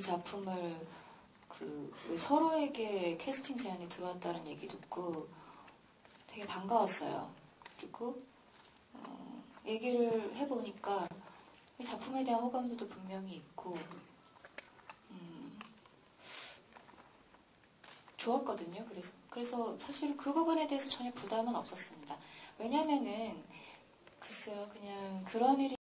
작품을 서로에게 캐스팅 제안이 들어왔다는 얘기 듣고 되게 반가웠어요. 그리고 얘기를 해보니까 이 작품에 대한 호감도도 분명히 있고 좋았거든요. 그래서 사실 그 부분에 대해서 전혀 부담은 없었습니다. 왜냐면은 글쎄요, 그냥 그런 일이